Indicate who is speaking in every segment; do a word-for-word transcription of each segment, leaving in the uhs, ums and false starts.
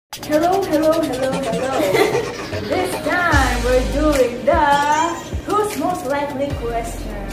Speaker 1: Hello, hello, hello, hello. This time we're doing the who's most likely questions.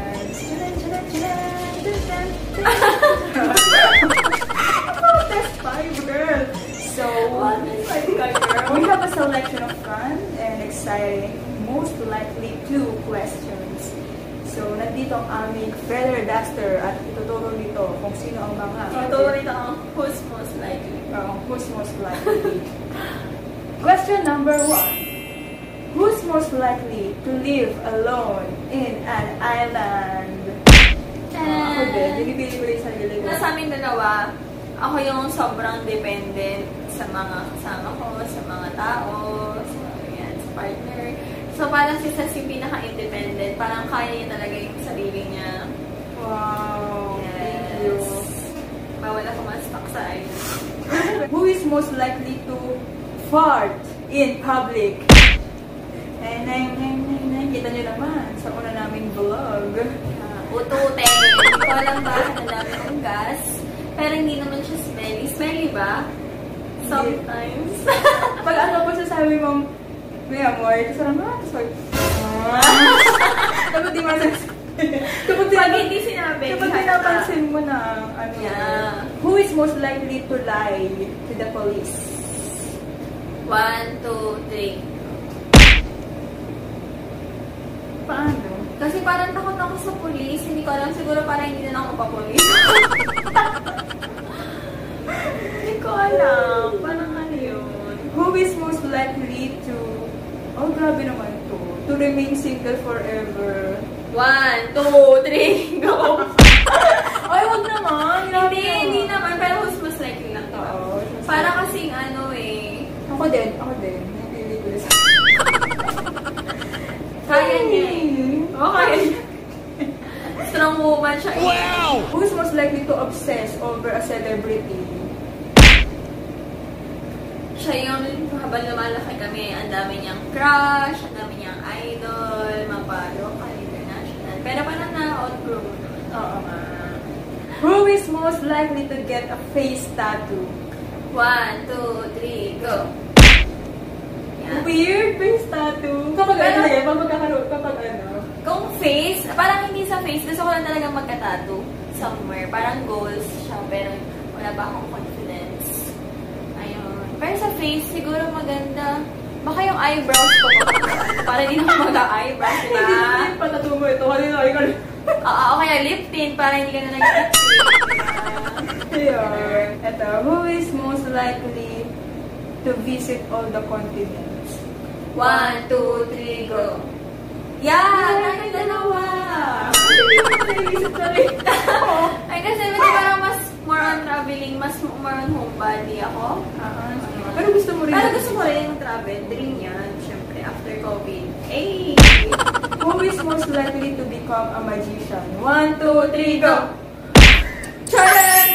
Speaker 1: That's five, girl. So we have a selection of fun and exciting, most likely two questions. So nandito ang aming feather duster at ituturo nito kung sino ang mga.
Speaker 2: Ituturo nito ang who's most likely.
Speaker 1: Uh, who's most likely? Question number one. Who's most likely to live alone in an island? Uh, ako din. Binibili ko rin sa sarili ko.
Speaker 2: Nasa amin dalawa, ako yung sobrang dependent sa mga kasama ko, sa mga tao, sa, yan, sa partner. So parang si Sas yung pinaka-independent. Parang kaya niya talaga yung sarili niya.
Speaker 1: Wow.
Speaker 2: Yes.
Speaker 1: Thank you.
Speaker 2: Bawal ako ma-stuck sa island.
Speaker 1: Who is most likely to fart in public? Eh, nang, nang, nang, nang. Kita nyo naman sa una naming vlog.
Speaker 2: Uh, Utute. Hindi ko alam ba ang dami kong gas. Pero hindi naman siya smelly. Smelly ba? Sometimes.
Speaker 1: Pag ano po sasabi mong, may amor, kasi naman, tapos pag, kapag di masasabi. Kapag
Speaker 2: Pag hindi sinabi,
Speaker 1: kapag pinapansin mo na, ano,
Speaker 2: yeah.
Speaker 1: Who is most likely to lie to the police?
Speaker 2: One, two, three.
Speaker 1: Paano?
Speaker 2: Kasi parang takot ako sa police. Hindi ko alam. Siguro parang hindi na ako pa-police. Hindi ko alam. Parang ano yun.
Speaker 1: Who is most likely to, oh grabe naman to, to remain single forever?
Speaker 2: One, two, three, go!
Speaker 1: Ay, wag naman.
Speaker 2: Hindi, hindi naman. Pero who's most likely lang to.
Speaker 1: Oo.
Speaker 2: Para kasing ano eh.
Speaker 1: Ako din, ako din. Napili ko sa
Speaker 2: Kaya niya eh. Oo, kaya niya. Strong woman siya eh.
Speaker 3: Wow!
Speaker 1: Who's most likely to obsess over a celebrity?
Speaker 2: Siya yung habang lumalaki kami, ang dami niyang crush, ang dami niyang idol, mapa-local, international. Pero parang na-outgrow mo naman.
Speaker 1: Oo nga. Who is most likely to get a face tattoo?
Speaker 2: One, two, three, go! Yan.
Speaker 1: Weird face tattoo. Kapag
Speaker 2: Pero,
Speaker 1: ano eh, pag magkakaroon, kapag ano.
Speaker 2: Kung face, parang hindi sa face, gusto ko lang talaga magka-tattoo somewhere. Parang goals siya, pero wala pa akong confidence. Ayun. Pero sa face, siguro maganda. Baka yung eyebrows ko para hindi na mag-eyebrows, diba?
Speaker 1: Hindi na patatato mo ito. Kanina ay ka.
Speaker 2: Oo, o kaya lip tint para hindi ka na nag-lip tint.
Speaker 1: Ayun. Ito, who is most likely to visit all the continents?
Speaker 2: One, two, three, go! Yeah! Tayo dalawa!
Speaker 1: Nag-iisip ka rin.
Speaker 2: Ay, kasi di parang mas more on traveling, mas more on homebody ako.
Speaker 1: Ah, pero gusto mo rin.
Speaker 2: Pero gusto ko rin yung travel. Dream yan, syempre, after COVID. Ay!
Speaker 1: Who is most likely to become a magician? One, two, three, go!
Speaker 2: Charan!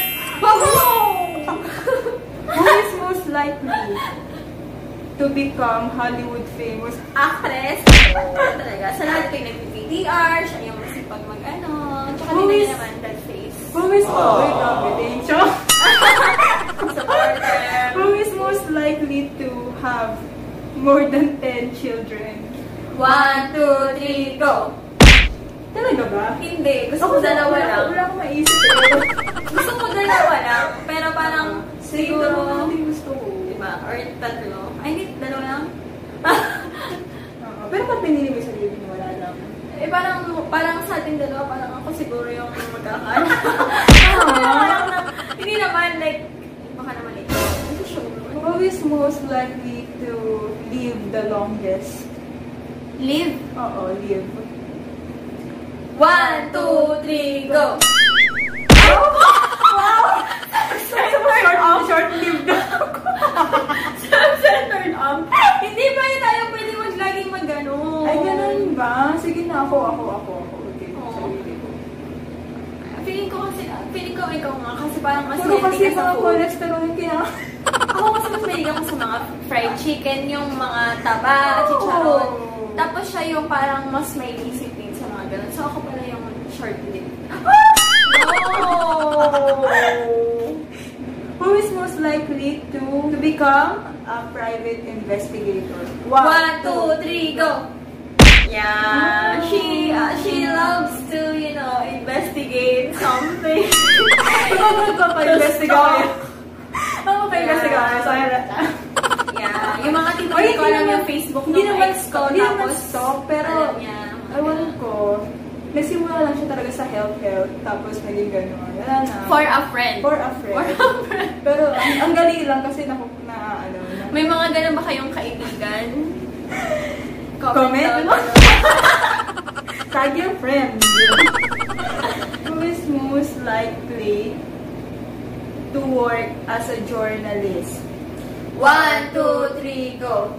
Speaker 1: Who is most likely to become Hollywood famous?
Speaker 2: Actress. Talaga. Sa lahat ko yung nag-V D R, siya yung masipag mag-ano. Tsaka
Speaker 1: Who
Speaker 2: din
Speaker 1: is-
Speaker 2: na naman that face.
Speaker 1: Who is oh. Wait, combination?
Speaker 2: Supporter.
Speaker 1: Who is most likely to have more than ten children?
Speaker 2: One, two, three, go!
Speaker 1: Talaga ba?
Speaker 2: Hindi. Gusto ko dalawa
Speaker 1: wala,
Speaker 2: lang.
Speaker 1: Wala akong maisip. eh.
Speaker 2: Gusto ko dalawa lang. Pero parang
Speaker 1: Sige,
Speaker 2: siguro...
Speaker 1: dalawa lang din gusto ko.
Speaker 2: Diba? Or tatlo. Ay, hindi. Dalawa lang.
Speaker 1: Oo, pero pag pinili mo sa sarili mo, wala lang.
Speaker 2: Eh, parang, parang sa ating dalawa, parang ako siguro yung magkakaano. Hindi naman, like, baka naman ito. Hindi sure.
Speaker 1: Who is most likely to live the longest?
Speaker 2: Live.
Speaker 1: Oo, live.
Speaker 2: One, two, three, go!
Speaker 1: Wow! Short, short-lived na ako.
Speaker 2: Self-centered arm. Hindi pa yun tayo pwede maglaging mag-ano.
Speaker 1: Ay, ganun ba? Sige na ako, ako, ako, ako. Okay,
Speaker 2: Oo.
Speaker 1: sarili ko.
Speaker 2: Feeling ko kasi, feeling ko ikaw nga, kasi parang mas
Speaker 1: Puro kasi
Speaker 2: mahilig ka sa
Speaker 1: mga
Speaker 2: food.
Speaker 1: cholesterol yung kaya.
Speaker 2: Ako kasi mas mahilig ako sa mga fried chicken, yung mga taba, chicharon. Tapos siya yung parang mas may discipline sa mga ganun. So ako pala yung short-lived. No!
Speaker 1: Who is most likely to, to become a private investigator?
Speaker 2: One, One two, three, go! Yeah, she uh, she loves to, you know, investigate something.
Speaker 1: Ikaw ko pa investigate. Ako pa investigate. So,
Speaker 2: yeah, yung mga tipo ko alam yung Facebook ng ex ko.
Speaker 1: Hindi naman stop, pero
Speaker 2: niya,
Speaker 1: ewan ko. Nagsimula lang siya talaga sa health-health, tapos naging gano'n. Wala na.
Speaker 2: For a friend.
Speaker 1: For a friend.
Speaker 2: For a friend.
Speaker 1: Pero ang, ang galing lang kasi na, na ano. Na,
Speaker 2: may mga gano'n ba kayong kaibigan?
Speaker 1: Comment? Comment? Tag your friend. Who is most likely to work as a journalist?
Speaker 2: One, two, three, go!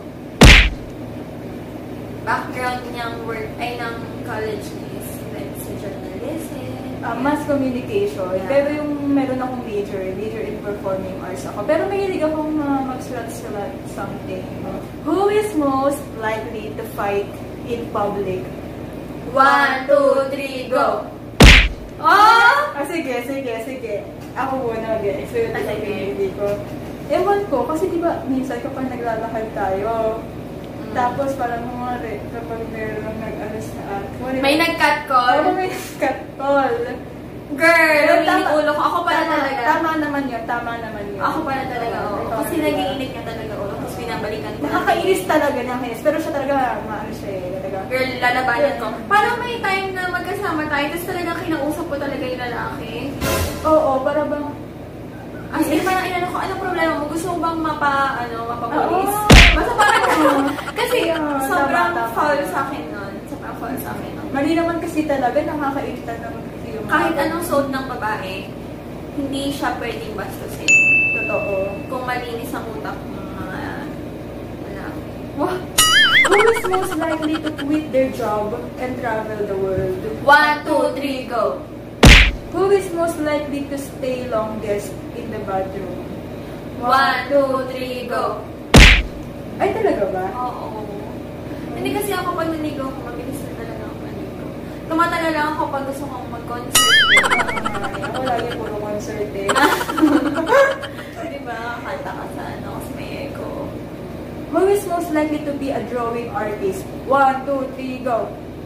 Speaker 2: Background niyang work ay ng college is like sa journalism.
Speaker 1: Uh, mass communication. Yeah. Pero yung meron akong major, major in performing arts ako. Pero mahilig akong uh, magsulat-sulat something. Who is most likely to fight in public?
Speaker 2: One, two, three, go! Oh!
Speaker 1: Ah, sige, sige, sige. Ako muna, guys. So, yung hindi ko. Ewan ko, kasi di ba, minsan kapag naglalakad tayo, mm. tapos parang mga kapag meron nag-alas na at.
Speaker 2: May nag-cut call?
Speaker 1: Oo, may nag-cut call.
Speaker 2: Girl, umiinit ulo ko. Ako pala
Speaker 1: tama,
Speaker 2: talaga.
Speaker 1: Tama naman yun, tama naman yun.
Speaker 2: Ako pala talaga, oo. Oh. Kasi nag-iinit niya talaga ulo, tapos pinabalikan ko.
Speaker 1: Nakakainis talaga, nakakainis. Pero siya talaga, maano siya eh. Talaga.
Speaker 2: Girl, lalabanan ko. Parang may time na magkasama tayo, tapos talaga kinausap ko talaga yung lalaki.
Speaker 1: Oo, para bang...
Speaker 2: As in, parang inano ko, anong problema mo? Gusto mo bang mapa, ano, mapapolis?
Speaker 1: Oo.
Speaker 2: Basta parang gano'n. Kasi
Speaker 1: Yeah,
Speaker 2: sobrang
Speaker 1: tama, tama.
Speaker 2: foul sa akin nun. Sobrang foul sa akin nun.
Speaker 1: Mali naman kasi talaga, nakakairitan naman kasi yung...
Speaker 2: Kahit anong suot ng babae, hindi siya pwedeng bastusin.
Speaker 1: Totoo.
Speaker 2: Kung malinis ang utak ng mga lalaki.
Speaker 1: Wow. Who is most likely to quit their job and travel the world?
Speaker 2: One, two, three, go!
Speaker 1: Who is most likely to stay longest in the bathroom?
Speaker 2: One, two, three, go!
Speaker 1: Ay, talaga ba?
Speaker 2: Oo. Hindi kasi ako pag naligo ako, mabilis na talaga ako maligo. Tumatagal lang ako pag gusto kong mag-concert.
Speaker 1: Ay, ako lagi puro concert eh.
Speaker 2: Diba? Kanta ka sa ano, kasi may echo.
Speaker 1: Who is most likely to be a drawing artist? One, two, three, go!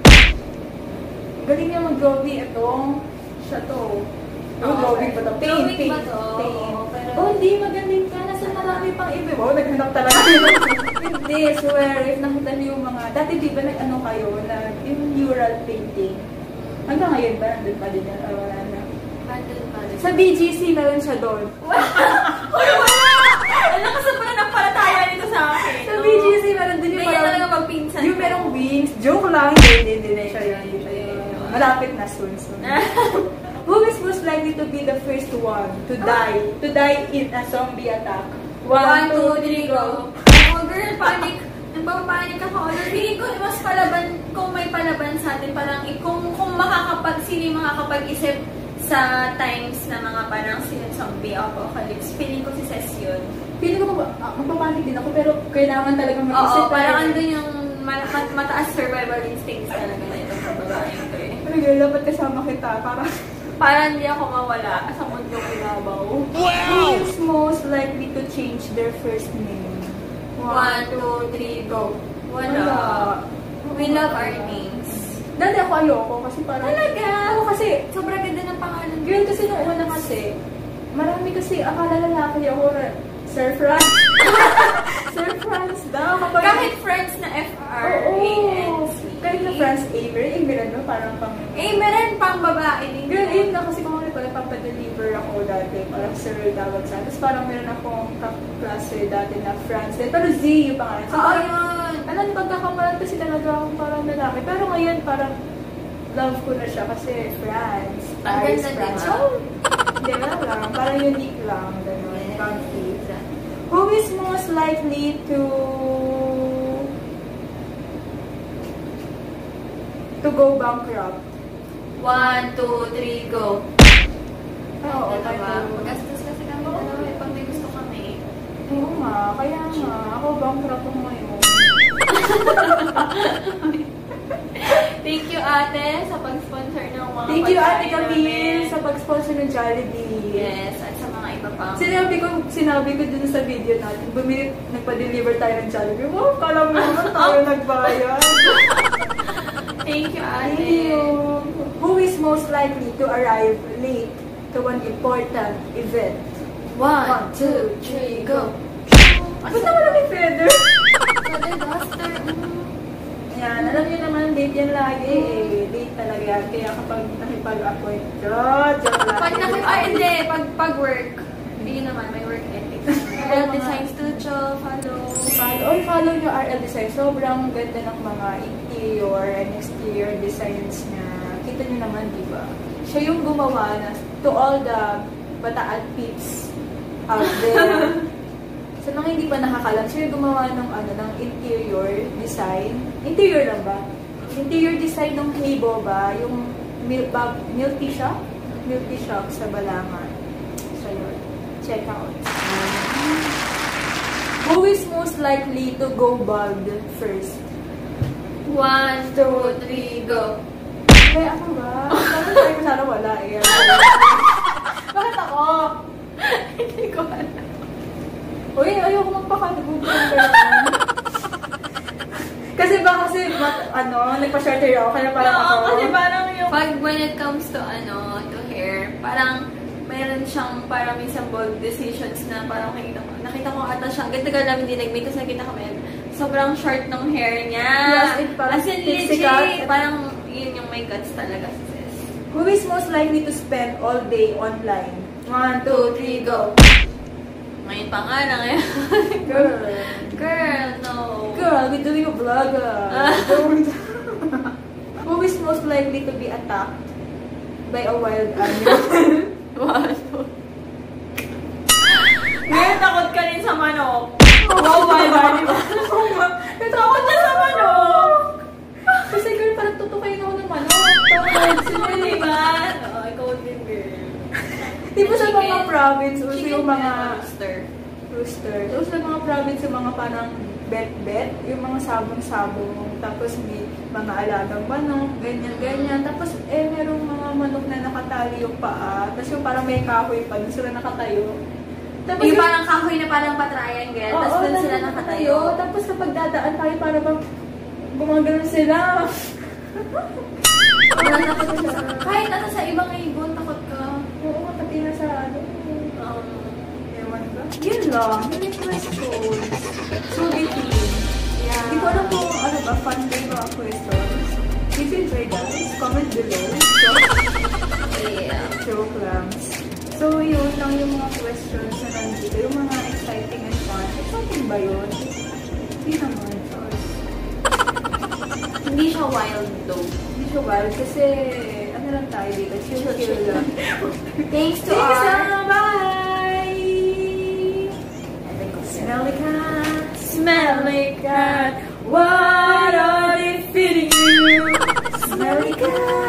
Speaker 1: Galing niya mag-drawing itong siya to. Yung drawing ba to? Paint,
Speaker 2: Drawing
Speaker 1: paint,
Speaker 2: ba to?
Speaker 1: paint.
Speaker 2: Oo, pero...
Speaker 1: Oh, hindi. Magaling ka. Nasa marami pang iba. Wow, naghanap talaga. Hindi, swear. If nakita niyo yung mga... Dati di ba nag-ano kayo? Na, yung mural painting. Hanggang ngayon ba? Nandun pa din yan? Or wala na?
Speaker 2: Nandun pa din.
Speaker 1: Sa B G C, meron siya doon.
Speaker 2: Uy, wala! Alam ka sa parang napalataya nito sa akin.
Speaker 1: Sa B G C, meron din yung
Speaker 2: Hindi
Speaker 1: parang...
Speaker 2: talaga magpinsan.
Speaker 1: Yung merong wings. Joke lang. Hindi, hindi, hindi siya yun. Hindi siya yun. Malapit na soon, soon. Who is most likely to be the first one to die? To die in a zombie attack?
Speaker 2: One, two, three, go! Oh, girl, panic. Nagpapanik ako. Feeling ko mas palaban, kung may palaban sa atin, parang kung, kung makakapag, sino makakapag-isip sa times na mga parang zombie apocalypse, feeling ko si Ces yun.
Speaker 1: Feeling ko uh, magpapanik din ako, pero kailangan talaga mag-isip.
Speaker 2: Oo, parang andun yung mat mataas survival instincts talaga na itong babae ko eh.
Speaker 1: Pero girl, dapat kasama kita para...
Speaker 2: Para hindi ako mawala sa mundong ibabaw.
Speaker 1: Wow! Who is most likely to change their first name?
Speaker 2: One, two, three, go. Wala.
Speaker 1: Wala.
Speaker 2: We love our names.
Speaker 1: Dati ako ayoko kasi parang...
Speaker 2: Talaga?
Speaker 1: Oo, kasi...
Speaker 2: Sobrang ganda ng pangalan.
Speaker 1: Girl, kasi nung una kasi, marami kasi akala lalaki ako, Sir Franz. Sir Franz daw. Kapag...
Speaker 2: Kahit friends na F R A N C.
Speaker 1: Kahit na Franz Avery, Avery, no? Parang pang...
Speaker 2: Eh, meron pang babae din.
Speaker 1: Girl, yun na kasi kung ano pala, papadeliver ako dati. Parang Sir tawag sa. Tapos parang meron akong klase dati na Franz. Pero Z yung pangalan. So,
Speaker 2: Oo,
Speaker 1: parang,
Speaker 2: yun.
Speaker 1: alam, pagkakapalan kasi talaga akong parang lalaki. Pero ngayon, parang love ko na siya kasi Franz.
Speaker 2: Ang
Speaker 1: Paris,
Speaker 2: ganda,
Speaker 1: France.
Speaker 2: diba?
Speaker 1: So, hindi na lang. Parang unique lang. Ganun.
Speaker 2: Yes.
Speaker 1: Comfy. Who is most likely to to go bankrupt?
Speaker 2: One, two, three, go.
Speaker 1: Oo,
Speaker 2: Ano
Speaker 1: tayo.
Speaker 2: ba? Magastos kasi kami dalawa eh, pag may gusto kami.
Speaker 1: Oo nga, kaya nga. Ako bankrupt ako ngayon.
Speaker 2: Thank you, ate, sa pag-sponsor ng mga
Speaker 1: Thank you, Ate
Speaker 2: pagkain
Speaker 1: Camille,
Speaker 2: namin.
Speaker 1: sa pag-sponsor ng Jollibee.
Speaker 2: Yes, at sa mga iba pa.
Speaker 1: Sinabi ko, sinabi ko dun sa video natin, bumili, nagpa-deliver tayo ng Jollibee. Wow, kala mo naman tayo nagbayad.
Speaker 2: Thank you, ate.
Speaker 1: Thank you. Who is most likely to arrive late to an important event?
Speaker 2: One, two, three, go.
Speaker 1: Ba't naman may feather?
Speaker 2: Feather duster.
Speaker 1: Yan, alam niyo naman, late yan lagi eh. Late talaga yan. Kaya kapag nakipag-appoint, joke, joke lang.
Speaker 2: Pag nakip, ay hindi, pag, pag work, hindi naman, may work ethics. R L Design Studio, follow.
Speaker 1: Follow, oy, follow nyo R L Design. Sobrang ganda ng mga interior and exterior designs niya. Kita nyo naman, di ba? Siya yung gumawa na to all the Bataan peeps out there. Sa mga hindi pa nakakalam, siya yung gumawa ng, ano, ng interior design. Interior lang ba? Interior design ng Heibo ba? Yung milk, bag, milk tea shop? Milk tea shop sa Balangan. So, yun. Check out. Who is most likely to go bald first?
Speaker 2: One, two, three, go.
Speaker 1: Kaya ako ba? Bakit tayo sana wala eh? Bakit ako?
Speaker 2: Hindi ko alam.
Speaker 1: Uy, ayoko magpakagugulan ka naman. Kasi ba kasi, mat, ano, nagpa-shorter ako, kaya parang
Speaker 2: Oo,
Speaker 1: ako.
Speaker 2: kasi parang yung... Pag when it comes to, ano, to hair, parang mayroon siyang parang minsan bold decisions na parang nakita ko. Nakita ko ata siya, ganda-ganda namin dinag-make, tapos nakita kami, sobrang short ng hair niya.
Speaker 1: Yes, it parang
Speaker 2: as in
Speaker 1: pixie
Speaker 2: legit,
Speaker 1: cut.
Speaker 2: parang yun yung may guts talaga, sis.
Speaker 1: Who is most likely to spend all day online? One, two, three, go.
Speaker 2: Ngayon pa nga na ngayon.
Speaker 1: Girl.
Speaker 2: Girl, no.
Speaker 1: Girl, we're doing a vlog. Uh. Don't. Who is most likely to be attacked by a wild animal?
Speaker 2: What? Ngayon, takot ka rin sa manok.
Speaker 1: Wow, wild animal.
Speaker 2: Takot ka sa manok.
Speaker 1: Kasi girl, parang tutukayin ako ng manok. Parang
Speaker 2: Sino, diba? Oo, ikaw din, girl.
Speaker 1: Di ba sa mga province, uso
Speaker 2: Chicken
Speaker 1: yung mga
Speaker 2: rooster.
Speaker 1: rooster. Uso sa mga province, yung mga parang bet-bet, yung mga sabong-sabong, tapos may mga alagang manok, ganyan-ganyan. Tapos, eh, merong mga manok na nakatali yung paa, tapos yung parang may kahoy pa, doon sila nakatayo. Tapos
Speaker 2: Yung parang kahoy na parang pa-triangle, tapos doon sila nakatayo.
Speaker 1: Tapos kapag dadaan tayo, para bang gumagano sila.
Speaker 2: Wala takot ka sa... Kahit nata sa ibang ibon, takot ka.
Speaker 1: Oo, pati na sa ano.
Speaker 2: Um,
Speaker 1: Ewan ba? Yun lang. Yun yung request ko. Subitin.
Speaker 2: yeah.
Speaker 1: Hindi ko alam kung ano ba, fun day mga questions. If you enjoy guys, comment below. So,
Speaker 2: Yeah.
Speaker 1: joke lang. So, yun lang yung mga questions na nandito. Yung mga exciting and fun. Exciting ba yun? Hindi naman. Sorry.
Speaker 2: Hindi siya wild though.
Speaker 1: Hindi siya wild kasi ano lang tayo dito. Chill-chill lang.
Speaker 2: Thanks to
Speaker 1: Thanks
Speaker 2: our...
Speaker 1: ah, bye! Smelly cat, smelly cat, what are they feeding you? Smelly cat.